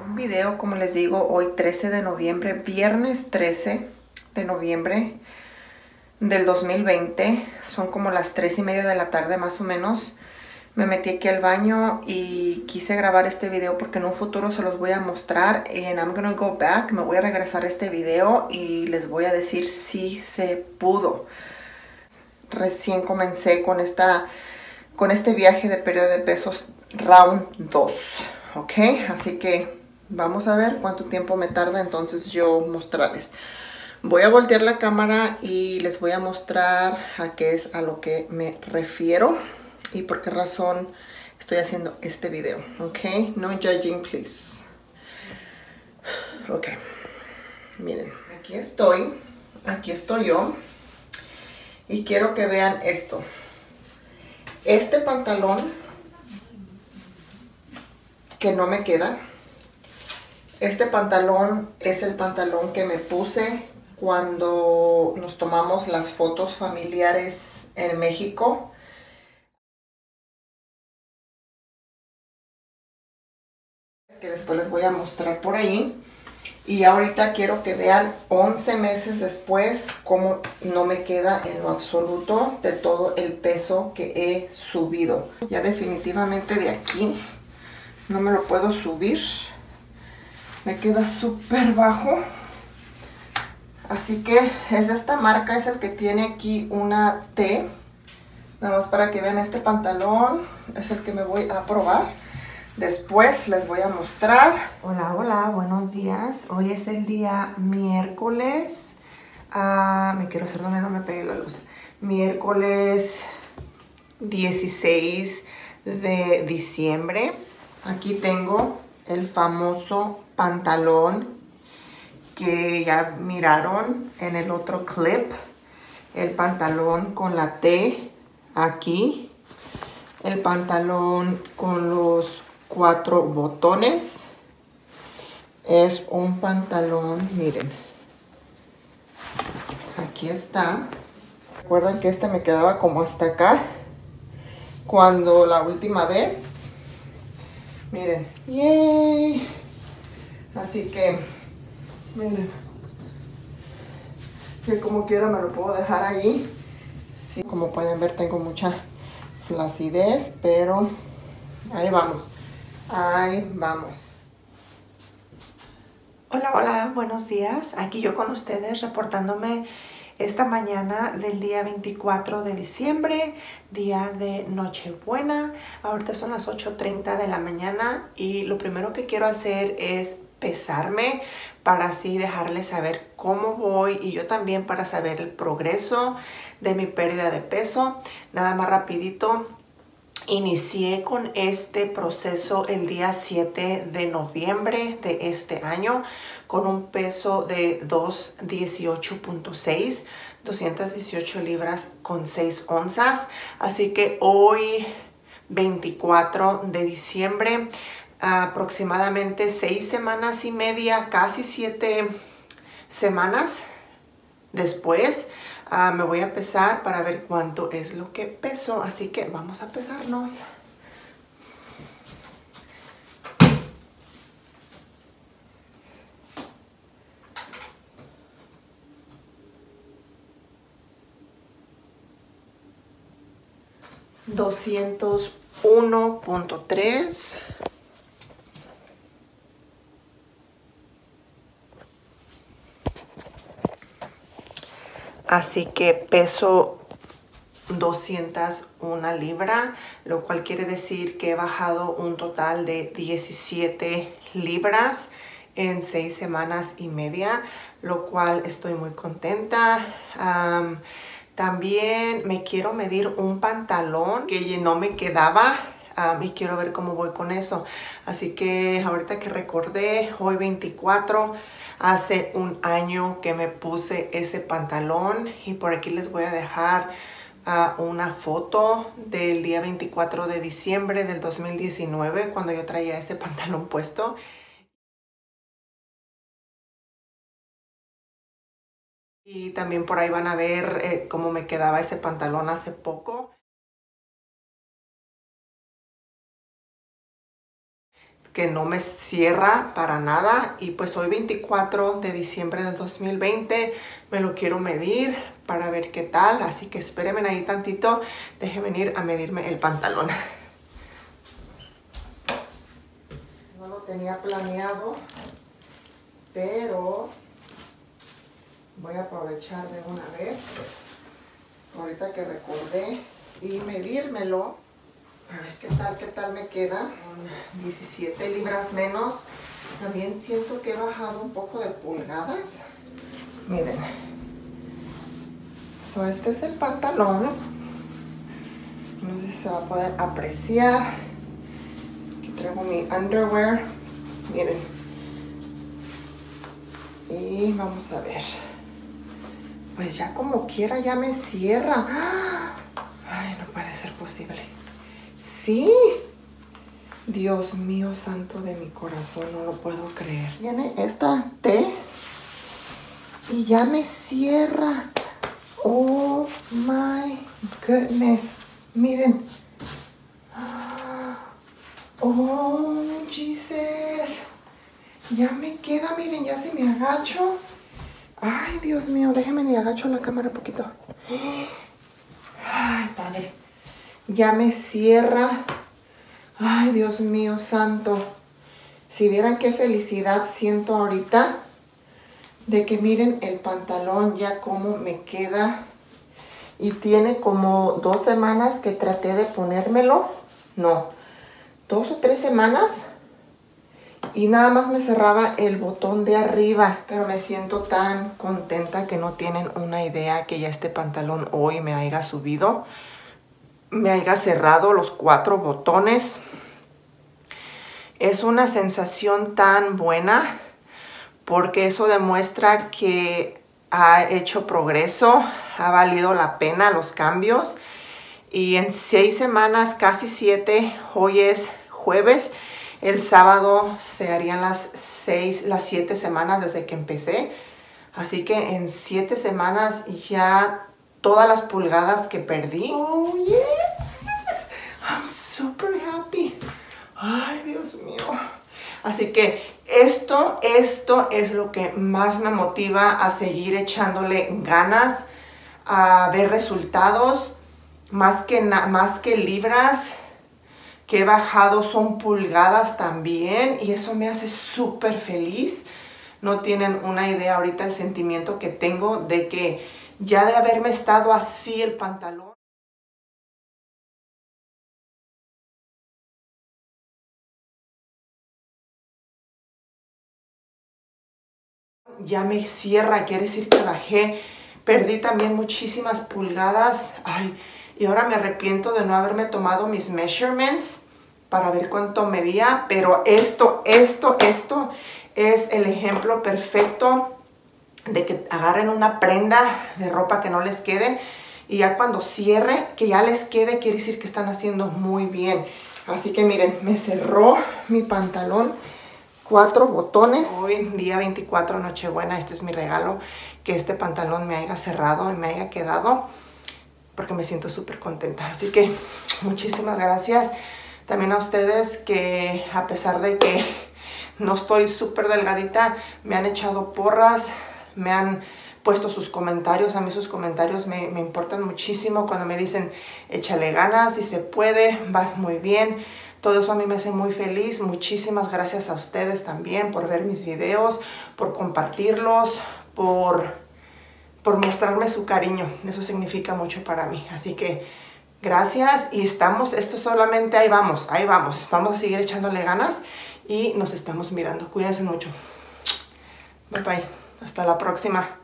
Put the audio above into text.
Un video, como les digo, hoy 13 de noviembre, viernes 13 de noviembre del 2020. Son como las 3:30 de la tarde más o menos. Me metí aquí al baño y quise grabar este video porque en un futuro se los voy a mostrar. And I'm gonna go back, me voy a regresar a este video y les voy a decir si se pudo. Recién comencé con este viaje de pérdida de pesos round 2, ¿ok? Así que vamos a ver cuánto tiempo me tarda entonces yo mostrarles. Voy a voltear la cámara y les voy a mostrar a qué es a lo que me refiero y por qué razón estoy haciendo este video, ¿ok? No judging, please. Ok, miren, aquí estoy yo y quiero que vean esto. Este pantalón que no me queda. Este pantalón es el pantalón que me puse cuando nos tomamos las fotos familiares en México. Que después les voy a mostrar por ahí. Y ahorita quiero que vean 11 meses después cómo no me queda en lo absoluto de todo el peso que he subido. Ya definitivamente de aquí no me lo puedo subir. Me queda súper bajo. Así que es de esta marca, es el que tiene aquí una T. Nada más para que vean este pantalón. Es el que me voy a probar. Después les voy a mostrar. Hola, hola, buenos días. Hoy es el día miércoles. Me quiero hacer donde no me pegue la luz. Miércoles 16 de diciembre. Aquí tengo el famoso pantalón que ya miraron en el otro clip. El pantalón con la T aquí. El pantalón con los 4 botones. Es un pantalón, miren. Aquí está. Recuerdan que este me quedaba como hasta acá. Cuando la última vez. Miren. ¡Yay! Así que, miren. Que como quiera me lo puedo dejar ahí. Sí, como pueden ver tengo mucha flacidez, pero ahí vamos. Ahí vamos. Hola, hola, buenos días. Aquí yo con ustedes reportándome esta mañana del día 24 de diciembre, día de Nochebuena. Ahorita son las 8:30 de la mañana y lo primero que quiero hacer es pesarme para así dejarles saber cómo voy y yo también para saber el progreso de mi pérdida de peso. Nada más rapidito. Inicié con este proceso el día 7 de noviembre de este año con un peso de 218.6, 218 libras con 6 onzas. Así que hoy, 24 de diciembre, aproximadamente 6 semanas y media, casi 7 semanas después, me voy a pesar para ver cuánto es lo que peso, así que vamos a pesarnos. $201.3. Así que peso 201 libras, lo cual quiere decir que he bajado un total de 17 libras en 6 semanas y media, lo cual estoy muy contenta. También me quiero medir un pantalón que no me quedaba. Y quiero ver cómo voy con eso. Así que ahorita que recordé, hoy 24, hace un año que me puse ese pantalón. Y por aquí les voy a dejar una foto del día 24 de diciembre del 2019, cuando yo traía ese pantalón puesto. Y también por ahí van a ver cómo me quedaba ese pantalón hace poco. que no me cierra para nada. Y pues hoy 24 de diciembre del 2020 me lo quiero medir para ver qué tal. Así que espérenme ahí tantito, déjenme venir a medirme el pantalón. No lo tenía planeado, pero voy a aprovechar de una vez, ahorita que recordé, y medírmelo. A ver qué tal me queda. Con 17 libras menos. También siento que he bajado un poco de pulgadas. Miren. So, este es el pantalón. No sé si se va a poder apreciar. Aquí traigo mi underwear. Miren. Y vamos a ver. Pues ya como quiera ya me cierra. Ay, no puede ser posible. Sí. Dios mío santo de mi corazón, no lo puedo creer. Tiene esta T y ya me cierra. Oh my goodness. Miren. Oh, Jesus. Ya me queda, miren, ya si me agacho. Ay, Dios mío, déjenme le agacho la cámara un poquito. Ay, padre. Ya me cierra. Ay, Dios mío santo. Si vieran qué felicidad siento ahorita de que miren el pantalón ya cómo me queda. Y tiene como 2 semanas que traté de ponérmelo. No, 2 o 3 semanas. Y nada más me cerraba el botón de arriba. Pero me siento tan contenta que no tienen una idea que ya este pantalón hoy me haya subido. Me haya cerrado los 4 botones. Es una sensación tan buena porque eso demuestra que ha hecho progreso, ha valido la pena los cambios. Y en 6 semanas, casi 7, hoy es jueves, el sábado se harían las 7 semanas desde que empecé. Así que en 7 semanas ya todas las pulgadas que perdí. Oh, yes. I'm super happy. Ay, Dios mío. Así que esto es lo que más me motiva a seguir echándole ganas, a ver resultados. Más que libras que he bajado son pulgadas también. Y eso me hace súper feliz. No tienen una idea ahorita el sentimiento que tengo de que ya de haberme estado así el pantalón. Ya me cierra, quiere decir que bajé. Perdí también muchísimas pulgadas. Ay, y ahora me arrepiento de no haberme tomado mis measurements para ver cuánto medía. Pero esto es el ejemplo perfecto de que agarren una prenda de ropa que no les quede. Y ya cuando cierre, que ya les quede, quiere decir que están haciendo muy bien. Así que miren, me cerró mi pantalón. 4 botones. Hoy, día 24, Nochebuena, este es mi regalo. Que este pantalón me haya cerrado y me haya quedado. Porque me siento súper contenta. Así que muchísimas gracias. También a ustedes que a pesar de que no estoy súper delgadita, me han echado porras. Me han puesto sus comentarios. A mí sus comentarios me importan muchísimo. Cuando me dicen, échale ganas, si se puede, vas muy bien. Todo eso a mí me hace muy feliz. Muchísimas gracias a ustedes también por ver mis videos, por compartirlos, por mostrarme su cariño. Eso significa mucho para mí. Así que gracias y esto solamente ahí vamos. Vamos a seguir echándole ganas y nos estamos mirando. Cuídense mucho. Bye bye. Hasta la próxima.